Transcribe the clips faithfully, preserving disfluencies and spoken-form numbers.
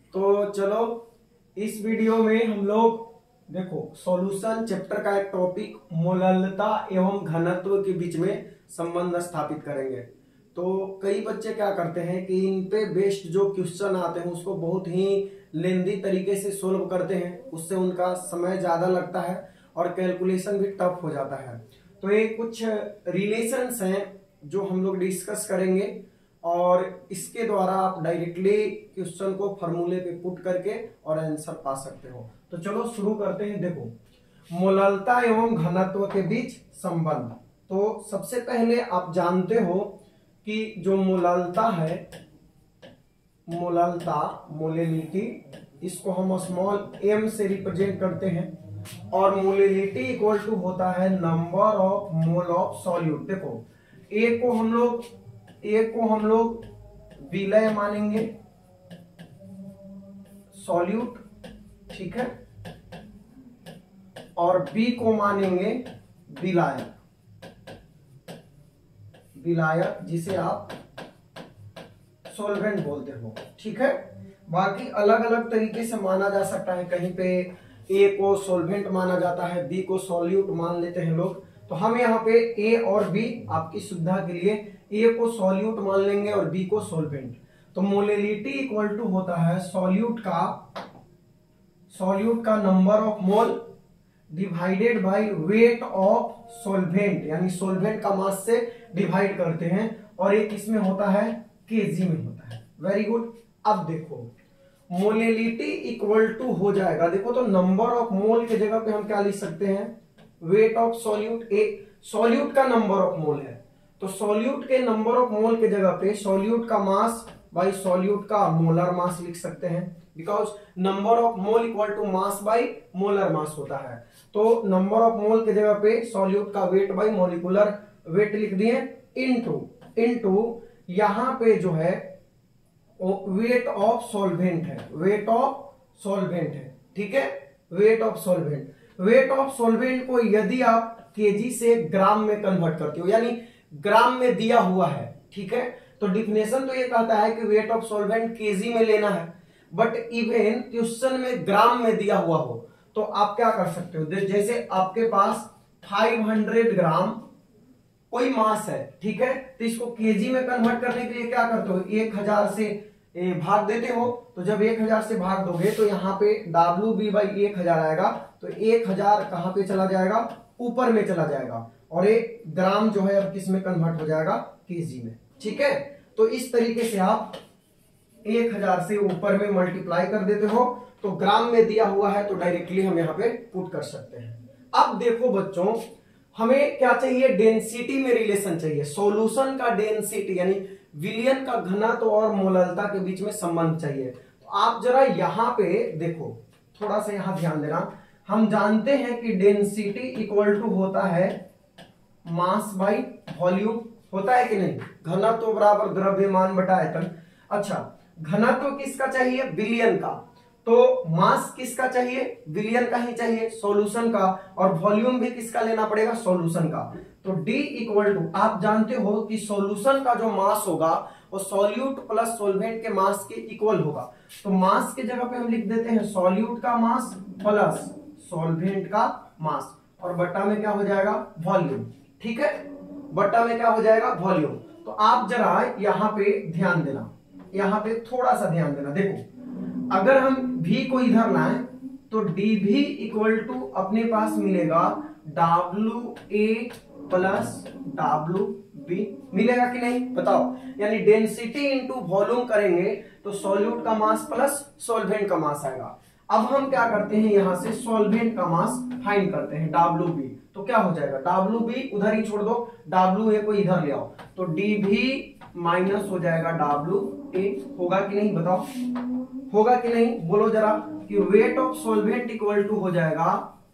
तो चलो इस वीडियो में हम लोग देखो सॉल्यूशन चैप्टर का एक टॉपिक मोललता एवं घनत्व के बीच में संबंध स्थापित करेंगे। तो कई बच्चे क्या करते हैं कि इन पे बेस्ड जो क्वेश्चन आते हैं उसको बहुत ही लेंदी तरीके से सोल्व करते हैं, उससे उनका समय ज्यादा लगता है और कैलकुलेशन भी टफ हो जाता है। तो ये कुछ रिलेशंस हैं जो हम लोग डिस्कस करेंगे और इसके द्वारा आप डायरेक्टली क्वेश्चन को फॉर्मूले पे पुट करके और आंसर पा सकते हो। तो चलो शुरू करते हैं। देखो मोललता एवं घनत्व के बीच संबंध। तो सबसे पहले आप जानते हो कि जो मोललता है, मोललता मोलेलिटी, इसको हम स्मॉल एम से रिप्रेजेंट करते हैं और मोलेलिटी इक्वल टू होता है number of mole of solute. देखो ए को हम लोग ए को हम लोग विलय मानेंगे सॉल्यूट, ठीक है, और बी को मानेंगे विलायक, विलायक जिसे आप सॉल्वेंट बोलते हो, ठीक है। बाकी अलग अलग तरीके से माना जा सकता है, कहीं पे ए को सॉल्वेंट माना जाता है, बी को सॉल्यूट मान लेते हैं लोग। तो हम यहाँ पे ए और बी आपकी सुविधा के लिए ए को सॉल्यूट मान लेंगे और बी को सॉल्वेंट। तो मोलेलिटी इक्वल टू होता है सॉल्यूट का सॉल्यूट का number of mole divided by weight of solvent, यानी सॉल्वेंट का मास से डिवाइड करते हैं और एक इसमें होता है केजी में होता है। Very good. अब देखो मोलेलिटी इक्वल टू हो जाएगा, देखो तो नंबर ऑफ मोल के जगह पे हम क्या लिख सकते हैं, weight of solute. A solute का नंबर ऑफ मोल है तो सॉल्यूट के नंबर ऑफ मोल के जगह पे सॉल्यूट का मास बाई सॉल्यूट का मोलर मास लिख सकते हैं, because number of mole equal to mass by molar mass होता है। तो नंबर ऑफ मोल के जगह पे सॉल्यूट का वेट बाई मॉलिक्यूलर वेट लिख दिए, इनटू इनटू यहां पे जो है वेट ऑफ सॉल्वेंट है, वेट ऑफ सॉल्वेंट है, ठीक है, weight of solvent. Weight of solvent को यदि आप केजी से ग्राम में कन्वर्ट करते हो, यानी ग्राम में दिया हुआ है, ठीक है, तो डिफिनेशन तो ये कहता है कि वेट ऑफ सॉल्वेंट केजी में लेना है, बट इवन क्वेश्चन में ग्राम में दिया हुआ हो तो आप क्या कर सकते हो, जैसे आपके पास पाँच सौ ग्राम कोई मास है, ठीक है, तो इसको केजी में कन्वर्ट करने के लिए क्या करते हो, एक हजार से भाग देते हो। तो जब एक हजार से भाग दोगे तो यहाँ पे डब्ल्यू बी बाई एक हजार आएगा, तो एक हजार कहां पे चला जाएगा, ऊपर में चला जाएगा, और एक ग्राम जो है अब किस में कन्वर्ट हो जाएगा, केजी में, ठीक है। तो इस तरीके से आप एक हजार से ऊपर में मल्टीप्लाई कर देते हो तो ग्राम में दिया हुआ है तो डायरेक्टली हम यहाँ पे पुट कर सकते हैं। अब देखो बच्चों हमें क्या चाहिए, डेंसिटी में रिलेशन चाहिए, सॉल्यूशन का डेंसिटी यानी विलयन का घनत्व और मोललता के बीच में संबंध चाहिए। तो आप जरा यहाँ पे देखो, थोड़ा सा यहाँ ध्यान देना। हम जानते हैं कि डेंसिटी इक्वल टू होता है मास बाई वॉल्यूम, होता है कि नहीं, घनत्व बराबर द्रव्यमान बटा आयतन। अच्छा घनत्व किसका चाहिए, विलयन का, तो मास किसका चाहिए, विलयन का ही चाहिए, सॉल्यूशन का, और वॉल्यूम भी किसका लेना पड़ेगा, सॉल्यूशन का। तो D इक्वल टू आप जानते हो कि सॉल्यूशन का जो मास होगा वो सॉल्यूट प्लस सॉल्वेंट के मास के इक्वल होगा। तो मास के जगह पे हम लिख देते हैं सॉल्यूट का मास प्लस सॉल्वेंट का मास, और बट्टा में क्या हो जाएगा, वॉल्यूम, ठीक है, बट्टा में क्या हो जाएगा, वॉल्यूम। तो आप जरा यहाँ पे ध्यान देना, यहाँ पे थोड़ा सा ध्यान देना। देखो अगर हम V को इधर लाएं तो डी भी इक्वल टू अपने पास मिलेगा W A plus W B, मिलेगा कि नहीं बताओ, यानी डेंसिटी इंटू वॉल्यूम करेंगे तो सॉल्यूट का मास प्लस सॉल्वेंट का मास आएगा। अब हम क्या करते हैं, यहां से सॉल्वेंट का मास फाइंड करते हैं डब्ल्यू बी, तो क्या हो जाएगा, डब्ल्यू बी उधर ही छोड़ दो, डब्ल्यू ए को इधर ले आओ, तो डी भी माइनस हो जाएगा डब्ल्यू ए, होगा कि नहीं बताओ, होगा कि नहीं, बोलो जरा, कि weight of solvent equal to हो जाएगा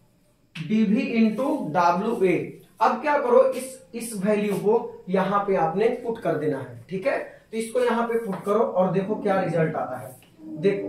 डीवी इंटू डब्ल्यू ए। अब क्या करो, इस इस वैल्यू को यहां पे आपने पुट कर देना है, ठीक है, तो इसको यहां पे पुट करो और देखो क्या रिजल्ट आता है। देखो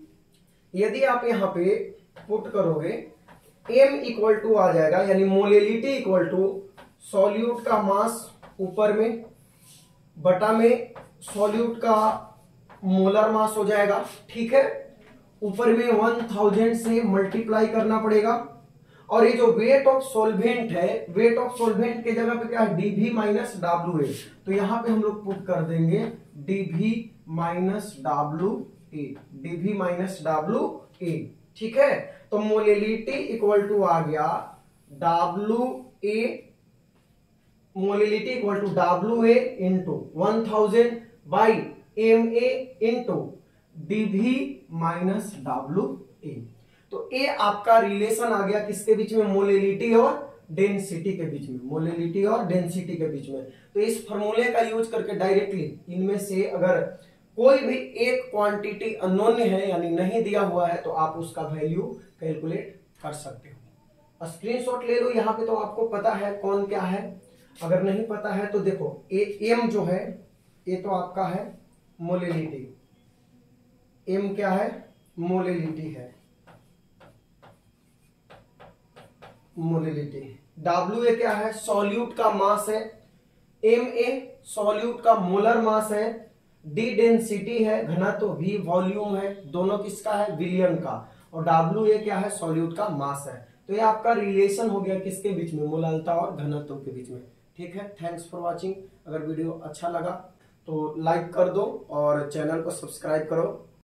यदि आप यहां पे पुट करोगे m इक्वल टू आ जाएगा, यानी मोलेलिटी इक्वल टू सॉल्यूट का मास ऊपर में बटा में सॉल्यूट का मोलर मास हो जाएगा, ठीक है, ऊपर में वन थाउजेंड से मल्टीप्लाई करना पड़ेगा। और ये जो वेट ऑफ सोल्वेंट है, वेट ऑफ सोल्वेंट के जगह पे क्या है, डीवी माइनस डब्ल्यू ए। तो यहां पे हम लोग पुट कर देंगे DV minus W A, DV minus W A. ठीक है, तो मोलिलिटी इक्वल टू आ गया W A, molality equal to W A into one thousand by M A into DV minus W A. तो ए आपका relation आ गया किसके बीच में, मोलिलिटी और डेंसिटी के बीच में, मोलिलिटी और डेंसिटी के बीच में। तो इस फॉर्मूले का यूज करके डायरेक्टली इनमें से अगर कोई भी एक क्वांटिटी अननोन है यानी नहीं दिया हुआ है तो आप उसका वैल्यू कैलकुलेट कर सकते हो। स्क्रीनशॉट ले लो, यहाँ पे तो आपको पता है कौन क्या है। अगर नहीं पता है तो देखो, ए एम जो है ये तो आपका है मोलिलिटी, एम क्या है, मोलिलिटी है, मोलिलिटी। डब्ल्यू ए क्या है, सॉल्यूट का मास है, एम ए सॉल्यूट का मोलर मास है, डी डेंसिटी है, घनत्व, वी वॉल्यूम है, दोनों किसका है, विलियन का, और डब्ल्यू ए क्या है, सॉल्यूट का मास है। तो ये आपका रिलेशन हो गया किसके बीच में, मोललता और घनत्व के बीच में। ठीक है, थैंक्स फॉर वाचिंग। अगर वीडियो अच्छा लगा तो लाइक कर दो और चैनल को सब्सक्राइब करो।